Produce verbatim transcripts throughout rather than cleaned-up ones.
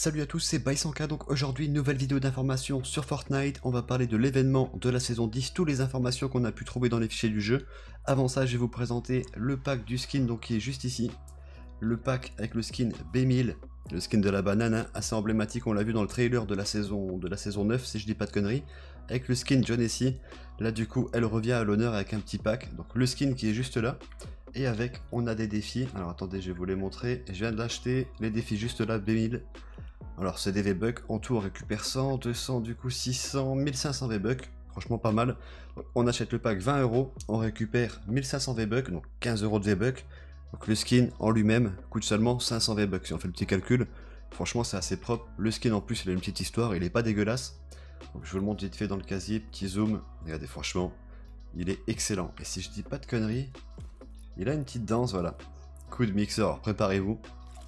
Salut à tous, c'est Baisanka. Donc aujourd'hui, nouvelle vidéo d'information sur Fortnite. On va parler de l'événement de la saison dix, toutes les informations qu'on a pu trouver dans les fichiers du jeu. Avant ça, je vais vous présenter le pack du skin donc qui est juste ici. Le pack avec le skin B mille, le skin de la banane, hein, assez emblématique, on l'a vu dans le trailer de la saison de la saison neuf si je dis pas de conneries. Avec le skin John Essie, là du coup elle revient à l'honneur avec un petit pack. Donc le skin qui est juste là. Et avec, on a des défis. Alors attendez, je vais vous les montrer. Je viens d'acheter les défis juste là, B mille. Alors c'est des V-Bucks, en tout on récupère cent, deux cents, du coup six cents, mille cinq cents V-Bucks, franchement pas mal. Donc, on achète le pack vingt euros, on récupère mille cinq cents V-Bucks, donc quinze euros de V-Bucks. Donc le skin en lui-même coûte seulement cinq cents V-Bucks, si on fait le petit calcul. Franchement c'est assez propre, le skin en plus il a une petite histoire, il est pas dégueulasse. Donc je vous le montre vite fait dans le casier, petit zoom, regardez franchement, il est excellent. Et si je dis pas de conneries, il a une petite danse, voilà. Coup de mixeur, préparez-vous.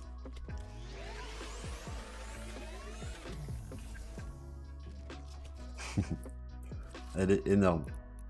Elle est énorme.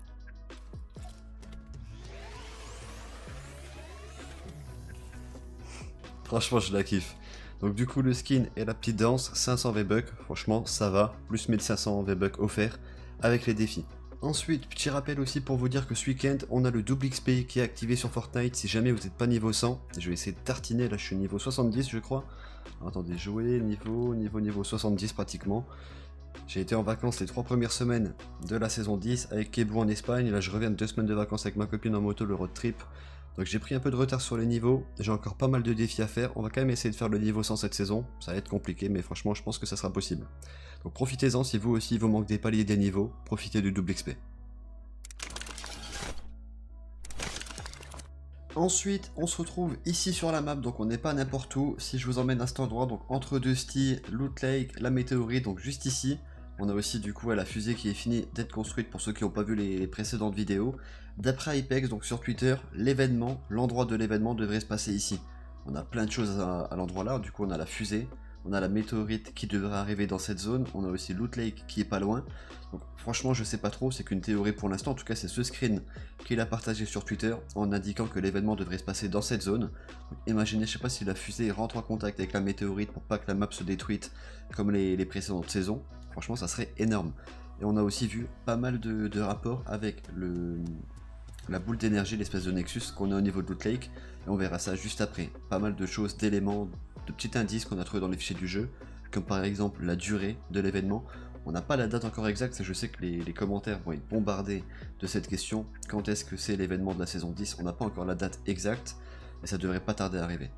Franchement, je la kiffe. Donc du coup, le skin et la petite danse, cinq cents V-Bucks. Franchement, ça va. Plus mille cinq cents V-Bucks offerts avec les défis. Ensuite, petit rappel aussi pour vous dire que ce week-end, on a le double X P qui est activé sur Fortnite. Si jamais vous n'êtes pas niveau cent, je vais essayer de tartiner. Là, je suis niveau soixante-dix, je crois. Alors, attendez, jouer niveau, niveau, niveau soixante-dix pratiquement. J'ai été en vacances les trois premières semaines de la saison dix avec Kebu en Espagne. Là je reviens de deux semaines de vacances avec ma copine en moto, le road trip. Donc j'ai pris un peu de retard sur les niveaux. J'ai encore pas mal de défis à faire. On va quand même essayer de faire le niveau cent cette saison. Ça va être compliqué mais franchement je pense que ça sera possible. Donc profitez-en si vous aussi vous manque des paliers des niveaux. Profitez du double X P. Ensuite, on se retrouve ici sur la map, donc on n'est pas n'importe où. Si je vous emmène à cet endroit, donc entre deux stilles, Loot Lake, la météorite, donc juste ici. On a aussi du coup la fusée qui est finie d'être construite pour ceux qui n'ont pas vu les précédentes vidéos. D'après Apex, donc sur Twitter, l'événement, l'endroit de l'événement devrait se passer ici. On a plein de choses à, à l'endroit là, du coup on a la fusée, on a la météorite qui devrait arriver dans cette zone, on a aussi Loot Lake qui est pas loin. Donc franchement je sais pas trop, c'est qu'une théorie pour l'instant, en tout cas c'est ce screen qu'il a partagé sur Twitter en indiquant que l'événement devrait se passer dans cette zone. Donc, imaginez, je sais pas si la fusée rentre en contact avec la météorite pour pas que la map se détruite comme les, les précédentes saisons. Franchement ça serait énorme. Et on a aussi vu pas mal de, de rapports avec le, la boule d'énergie, l'espèce de Nexus qu'on a au niveau de Loot Lake. Et on verra ça juste après. Pas mal de choses, d'éléments, de petits indices qu'on a trouvé dans les fichiers du jeu. Comme par exemple la durée de l'événement. On n'a pas la date encore exacte, je sais que les, les commentaires vont être bombardés de cette question. Quand est-ce que c'est l'événement de la saison dix? On n'a pas encore la date exacte. Mais ça devrait pas tarder à arriver.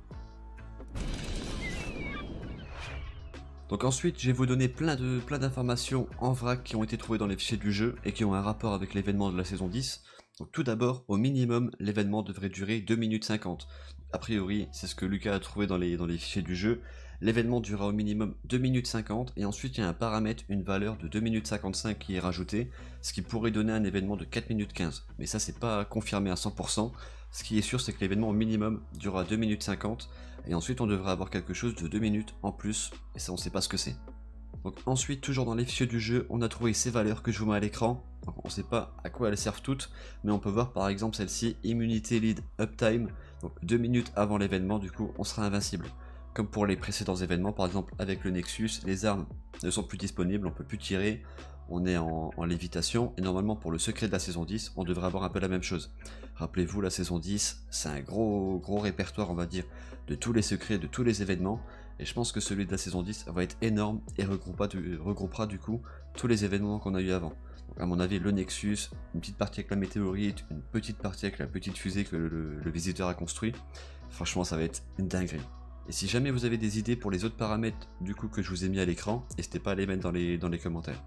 Donc ensuite, je vais vous donner plein de plein d'informations en vrac qui ont été trouvées dans les fichiers du jeu et qui ont un rapport avec l'événement de la saison dix. Donc tout d'abord, au minimum, l'événement devrait durer deux minutes cinquante. A priori, c'est ce que Lucas a trouvé dans les, dans les fichiers du jeu. L'événement durera au minimum deux minutes cinquante et ensuite il y a un paramètre, une valeur de deux minutes cinquante-cinq qui est rajouté, ce qui pourrait donner un événement de quatre minutes quinze. Mais ça c'est pas confirmé à cent pour cent. Ce qui est sûr c'est que l'événement au minimum durera deux minutes cinquante et ensuite on devrait avoir quelque chose de deux minutes en plus et ça on sait pas ce que c'est. Donc ensuite, toujours dans les fichiers du jeu, on a trouvé ces valeurs que je vous mets à l'écran. Donc on sait pas à quoi elles servent toutes, mais on peut voir par exemple celle-ci, Immunity Lead Uptime, donc deux minutes avant l'événement, du coup on sera invincible. Comme pour les précédents événements, par exemple avec le Nexus, les armes ne sont plus disponibles, on peut plus tirer, on est en, en lévitation, et normalement pour le secret de la saison dix, on devrait avoir un peu la même chose. Rappelez-vous, la saison dix, c'est un gros, gros répertoire, on va dire, de tous les secrets, de tous les événements, et je pense que celui de la saison dix va être énorme et regroupera du, regroupera du coup tous les événements qu'on a eu avant. Donc à mon avis, le Nexus, une petite partie avec la météorite, une petite partie avec la petite fusée que le, le, le visiteur a construit, franchement ça va être une dinguerie. Et si jamais vous avez des idées pour les autres paramètres du coup que je vous ai mis à l'écran, n'hésitez pas à les mettre dans les, dans les commentaires.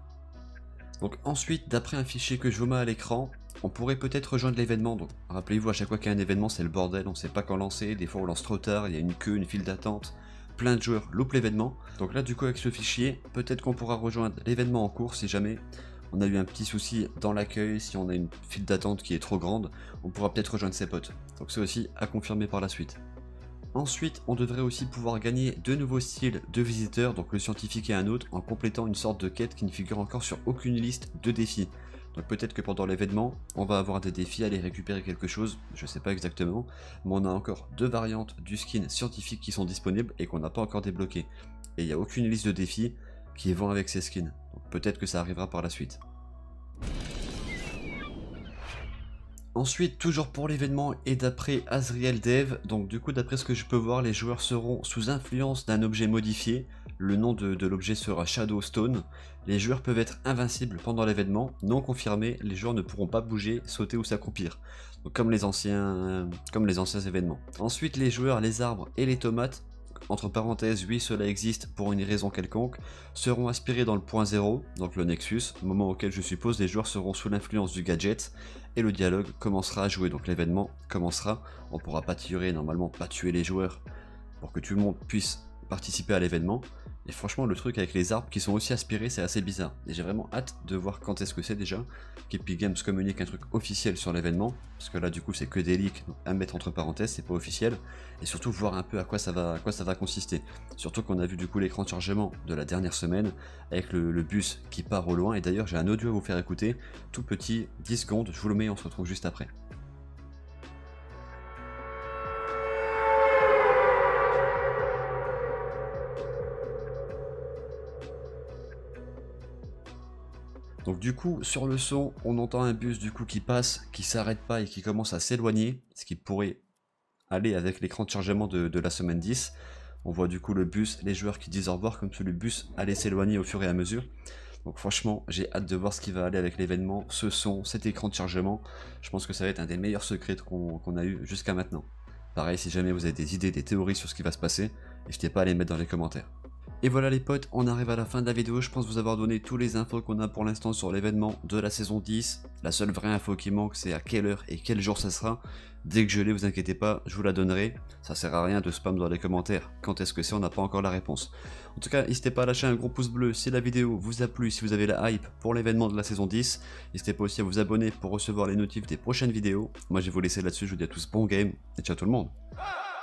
Donc ensuite, d'après un fichier que je vous mets à l'écran, on pourrait peut-être rejoindre l'événement. Donc rappelez-vous, à chaque fois qu'il y a un événement, c'est le bordel, on ne sait pas quand lancer, des fois on lance trop tard, il y a une queue, une file d'attente, plein de joueurs loupent l'événement. Donc là du coup avec ce fichier, peut-être qu'on pourra rejoindre l'événement en cours si jamais on a eu un petit souci dans l'accueil, si on a une file d'attente qui est trop grande, on pourra peut-être rejoindre ses potes. Donc c'est aussi à confirmer par la suite. Ensuite, on devrait aussi pouvoir gagner deux nouveaux styles de visiteurs, donc le scientifique et un autre, en complétant une sorte de quête qui ne figure encore sur aucune liste de défis. Donc peut-être que pendant l'événement, on va avoir des défis à aller récupérer quelque chose, je sais pas exactement, mais on a encore deux variantes du skin scientifique qui sont disponibles et qu'on n'a pas encore débloqué. et il n'y a aucune liste de défis qui vont avec ces skins. Peut-être que ça arrivera par la suite. Ensuite, toujours pour l'événement et d'après Azriel Dev, donc du coup d'après ce que je peux voir, les joueurs seront sous influence d'un objet modifié. Le nom de, de l'objet sera Shadowstone. Les joueurs peuvent être invincibles pendant l'événement. Non confirmé, les joueurs ne pourront pas bouger, sauter ou s'accroupir. Donc comme les anciens, comme les anciens événements. Ensuite, les joueurs, les arbres et les tomates, entre parenthèses, oui cela existe pour une raison quelconque, seront aspirés dans le point zéro, donc le Nexus, moment auquel je suppose les joueurs seront sous l'influence du gadget, et le dialogue commencera à jouer, donc l'événement commencera, on pourra pas tirer, normalement pas tuer les joueurs, pour que tout le monde puisse participer à l'événement, et franchement le truc avec les arbres qui sont aussi aspirés c'est assez bizarre, et j'ai vraiment hâte de voir quand est-ce que c'est déjà, qu'Epic Games communique un truc officiel sur l'événement, parce que là du coup c'est que des leaks, donc à mettre entre parenthèses, c'est pas officiel, et surtout voir un peu à quoi ça va, à quoi ça va consister, surtout qu'on a vu du coup l'écran de chargement de la dernière semaine, avec le, le bus qui part au loin, et d'ailleurs j'ai un audio à vous faire écouter, tout petit, dix secondes, je vous le mets, on se retrouve juste après. Donc du coup, sur le son, on entend un bus du coup qui passe, qui s'arrête pas et qui commence à s'éloigner, ce qui pourrait aller avec l'écran de chargement de, de la semaine dix. On voit du coup le bus, les joueurs qui disent au revoir comme si le bus allait s'éloigner au fur et à mesure. Donc franchement, j'ai hâte de voir ce qui va aller avec l'événement, ce son, cet écran de chargement. Je pense que ça va être un des meilleurs secrets qu'on qu'on a eu jusqu'à maintenant. Pareil, si jamais vous avez des idées, des théories sur ce qui va se passer, n'hésitez pas à les mettre dans les commentaires. Et voilà les potes, on arrive à la fin de la vidéo, je pense vous avoir donné tous les infos qu'on a pour l'instant sur l'événement de la saison dix. La seule vraie info qui manque c'est à quelle heure et quel jour ça sera. Dès que je l'ai, vous inquiétez pas, je vous la donnerai. Ça sert à rien de spam dans les commentaires, quand est-ce que c'est, on n'a pas encore la réponse. En tout cas, n'hésitez pas à lâcher un gros pouce bleu si la vidéo vous a plu, si vous avez la hype pour l'événement de la saison dix. N'hésitez pas aussi à vous abonner pour recevoir les notifs des prochaines vidéos. Moi je vais vous laisser là-dessus, je vous dis à tous bon game, et ciao tout le monde.